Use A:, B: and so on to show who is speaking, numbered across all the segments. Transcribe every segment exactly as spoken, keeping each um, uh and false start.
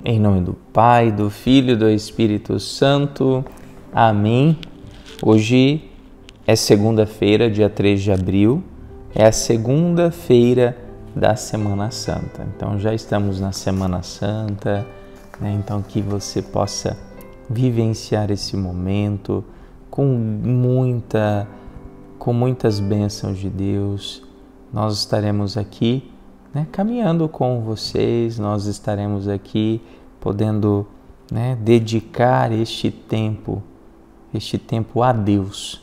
A: Em nome do Pai, do Filho e do Espírito Santo. Amém. Hoje é segunda-feira, dia três de abril, é a segunda-feira da Semana Santa. Então já estamos na Semana Santa, né? Então que você possa vivenciar esse momento com muita, com muitas bênçãos de Deus. Nós estaremos aqui, né, caminhando com vocês, nós estaremos aqui podendo, né, dedicar este tempo, este tempo a Deus,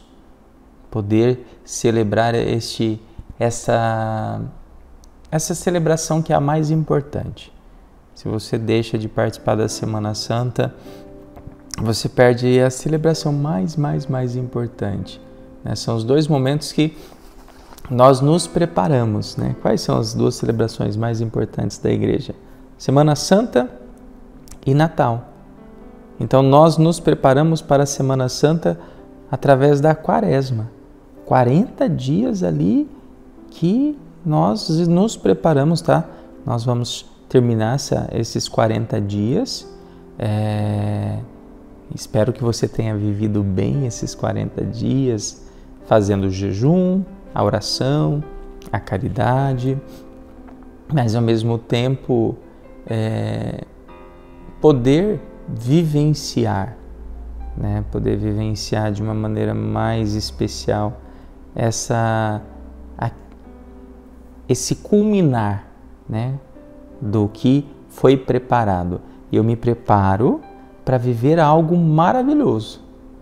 A: poder celebrar este, essa, essa celebração que é a mais importante. Se você deixa de participar da Semana Santa, você perde a celebração mais, mais, mais importante, né? São os dois momentos que nós nos preparamos, né? Quais são as duas celebrações mais importantes da igreja? Semana Santa e Natal. Então nós nos preparamos para a Semana Santa através da Quaresma. quarenta dias ali que nós nos preparamos, tá? Nós vamos terminar essa, esses quarenta dias. É... Espero que você tenha vivido bem esses quarenta dias, fazendo o jejum, a oração, a caridade, mas ao mesmo tempo é, poder vivenciar, né? Poder vivenciar de uma maneira mais especial essa, a, esse culminar, né, do que foi preparado. E eu me preparo para viver algo maravilhoso.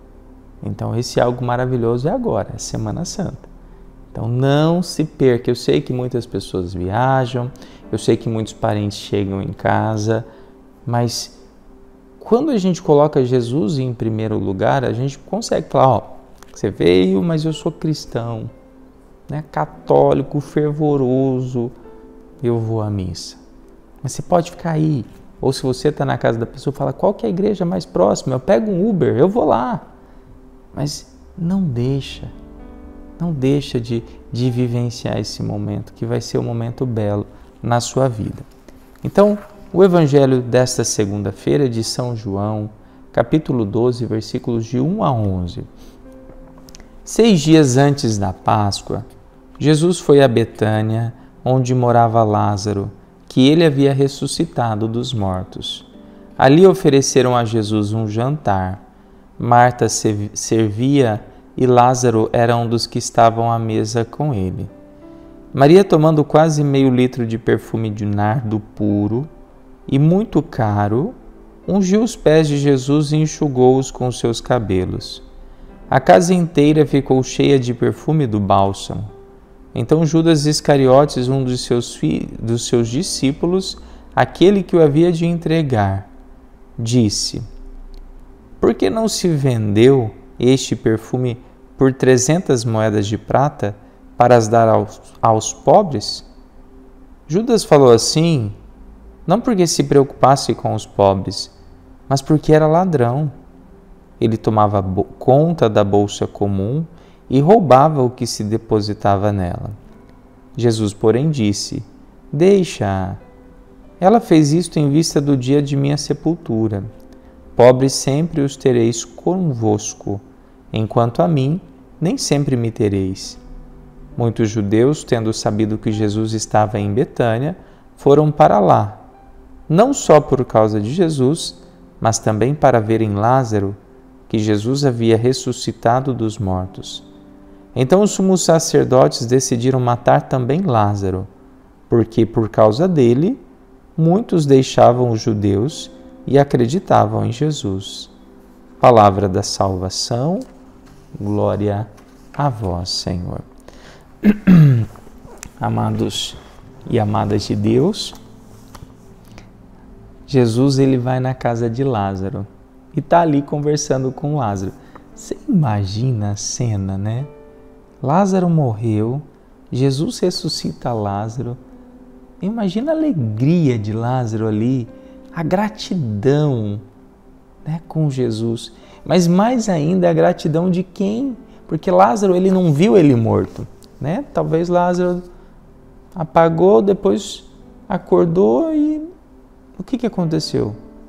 A: Então esse algo maravilhoso é agora, é Semana Santa. Então não se perca. Eu sei que muitas pessoas viajam, eu sei que muitos parentes chegam em casa, mas quando a gente coloca Jesus em primeiro lugar, a gente consegue falar, ó, você veio, mas eu sou cristão, né, católico, fervoroso, eu vou à missa. Mas você pode ficar aí, ou se você está na casa da pessoa, fala, qual que é a igreja mais próxima? Eu pego um Uber, eu vou lá. Mas não deixa. Não deixa de, de vivenciar esse momento, que vai ser um momento belo na sua vida. Então, o Evangelho desta segunda-feira de São João, capítulo doze, versículos de um a onze. Seis dias antes da Páscoa, Jesus foi a Betânia, onde morava Lázaro, que ele havia ressuscitado dos mortos. Ali ofereceram a Jesus um jantar. Marta servia e Lázaro era um dos que estavam à mesa com ele. Maria, tomando quase meio litro de perfume de nardo puro e muito caro, ungiu os pés de Jesus e enxugou-os com seus cabelos. A casa inteira ficou cheia de perfume do bálsamo. Então Judas Iscariotes, um dos seus, dos seus discípulos, aquele que o havia de entregar, disse: por que não se vendeu este perfume por trezentas moedas de prata para as dar aos, aos pobres? Judas falou assim, não porque se preocupasse com os pobres, mas porque era ladrão. Ele tomava conta da bolsa comum e roubava o que se depositava nela. Jesus, porém, disse, deixa-a. Ela fez isto em vista do dia de minha sepultura. Pobres sempre os tereis convosco, enquanto a mim nem sempre me tereis. Muitos judeus, tendo sabido que Jesus estava em Betânia, foram para lá, não só por causa de Jesus, mas também para verem Lázaro, que Jesus havia ressuscitado dos mortos. Então os sumos sacerdotes decidiram matar também Lázaro, porque por causa dele muitos deixavam os judeus e acreditavam em Jesus. Palavra da salvação, glória a vós, Senhor. Amados e amadas de Deus, Jesus ele vai na casa de Lázaro e está ali conversando com Lázaro. Você imagina a cena, né? Lázaro morreu, Jesus ressuscita Lázaro. Imagina a alegria de Lázaro ali, a gratidão, né, com Jesus, mas mais ainda a gratidão de quem? Porque Lázaro ele não viu ele morto, né? Talvez Lázaro apagou, depois acordou e o que, que aconteceu?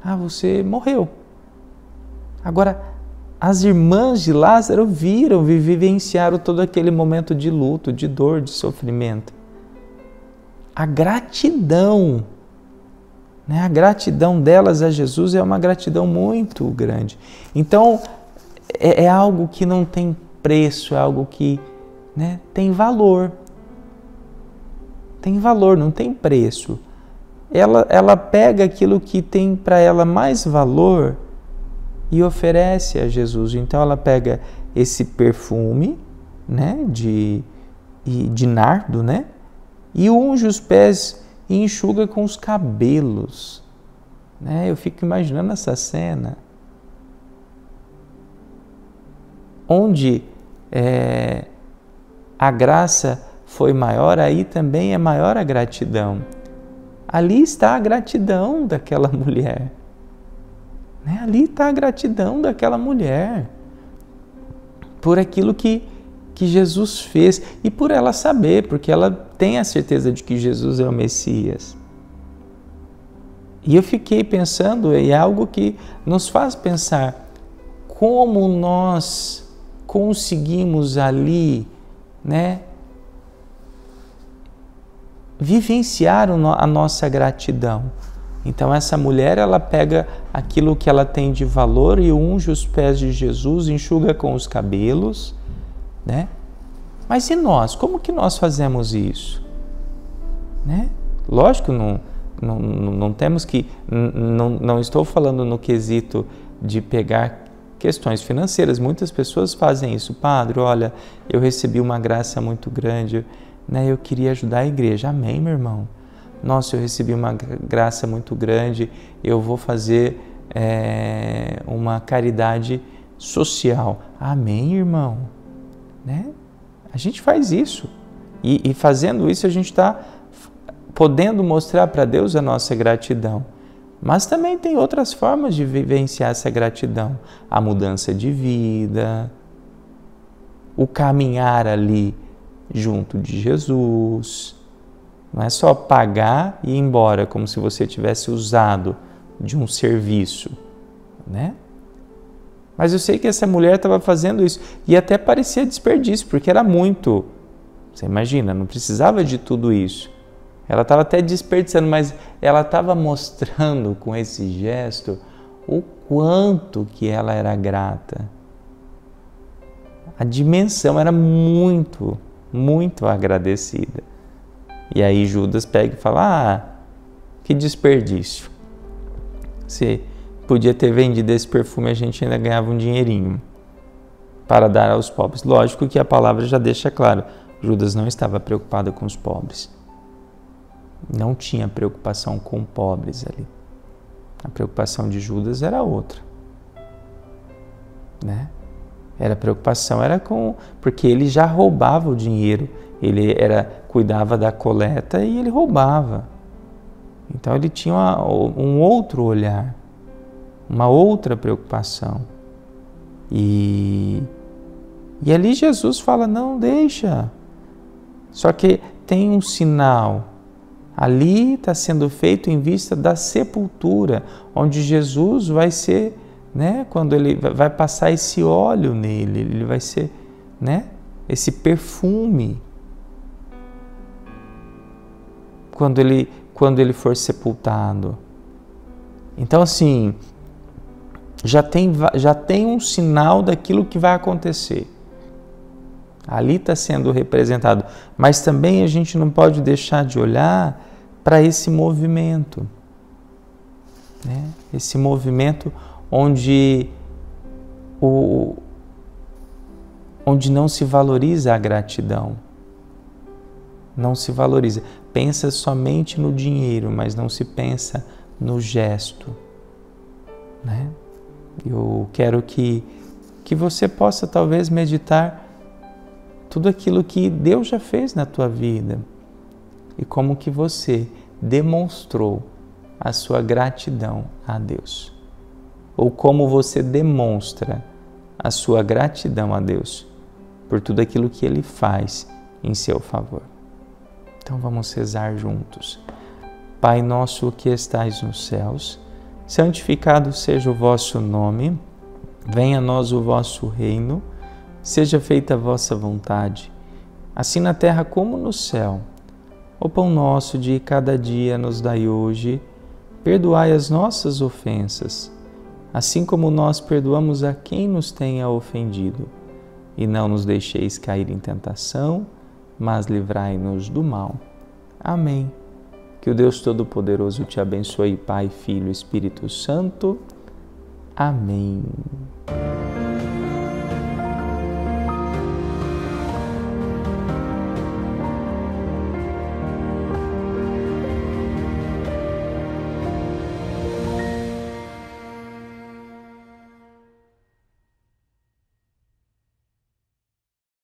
A: Ah, você morreu. Agora, as irmãs de Lázaro viram, vivenciaram todo aquele momento de luto, de dor, de sofrimento. A gratidão, né? A gratidão delas a Jesus é uma gratidão muito grande. Então, é, é algo que não tem preço, é algo que, né, tem valor. Tem valor, não tem preço. Ela, ela pega aquilo que tem para ela mais valor e oferece a Jesus. Então ela pega esse perfume, né, de, de nardo, né, e unge os pés e enxuga com os cabelos. Né? Eu fico imaginando essa cena. Onde é, a graça foi maior, aí também é maior a gratidão. Ali está a gratidão daquela mulher. Né? Ali está a gratidão daquela mulher por aquilo que, que Jesus fez e por ela saber, porque ela tem a certeza de que Jesus é o Messias. E eu fiquei pensando, é algo que nos faz pensar como nós conseguimos ali, né, vivenciar a nossa gratidão. Então essa mulher, ela pega aquilo que ela tem de valor e unge os pés de Jesus, enxuga com os cabelos, né? Mas e nós? Como que nós fazemos isso? Né? Lógico, não, não, não temos que... Não, não estou falando no quesito de pegar questões financeiras. Muitas pessoas fazem isso. Padre, olha, eu recebi uma graça muito grande, né? Eu queria ajudar a igreja. Amém, meu irmão? Nossa, eu recebi uma graça muito grande, eu vou fazer é, uma caridade social. Amém, irmão? Né? A gente faz isso. E, e fazendo isso, a gente está podendo mostrar para Deus a nossa gratidão. Mas também tem outras formas de vivenciar essa gratidão. A mudança de vida, o caminhar ali junto de Jesus. Não é só pagar e ir embora, como se você tivesse usado de um serviço, né? Mas eu sei que essa mulher estava fazendo isso e até parecia desperdício, porque era muito. Você imagina, não precisava de tudo isso. Ela estava até desperdiçando, mas ela estava mostrando com esse gesto o quanto que ela era grata. A dimensão era muito, muito agradecida. E aí Judas pega e fala, ah, que desperdício. Se podia ter vendido esse perfume, a gente ainda ganhava um dinheirinho para dar aos pobres. Lógico que a palavra já deixa claro, Judas não estava preocupado com os pobres. Não tinha preocupação com pobres ali. A preocupação de Judas era outra. Né? Era preocupação, era com... Porque ele já roubava o dinheiro. Ele era, cuidava da coleta e ele roubava. Então ele tinha uma, um outro olhar, uma outra preocupação. E, e ali Jesus fala, não, deixa. Só que tem um sinal. Ali está sendo feito em vista da sepultura, onde Jesus vai ser, né, quando ele vai passar esse óleo nele, ele vai ser, né, esse perfume. Quando ele, quando ele for sepultado. Então, assim, já tem, já tem um sinal daquilo que vai acontecer. Ali está sendo representado. Mas também a gente não pode deixar de olhar para esse movimento. Né? Esse movimento onde, o, onde não se valoriza a gratidão. Não se valoriza. Pensa somente no dinheiro, mas não se pensa no gesto. Né? Eu quero que, que você possa talvez meditar tudo aquilo que Deus já fez na tua vida e como que você demonstrou a sua gratidão a Deus. Ou como você demonstra a sua gratidão a Deus por tudo aquilo que Ele faz em seu favor. Então vamos rezar juntos. Pai nosso que estais nos céus, santificado seja o vosso nome, venha a nós o vosso reino, seja feita a vossa vontade, assim na terra como no céu. O pão nosso de cada dia nos dai hoje, perdoai as nossas ofensas, assim como nós perdoamos a quem nos tenha ofendido. E não nos deixeis cair em tentação, mas livrai-nos do mal. Amém. Que o Deus Todo-Poderoso te abençoe, Pai, Filho e Espírito Santo. Amém.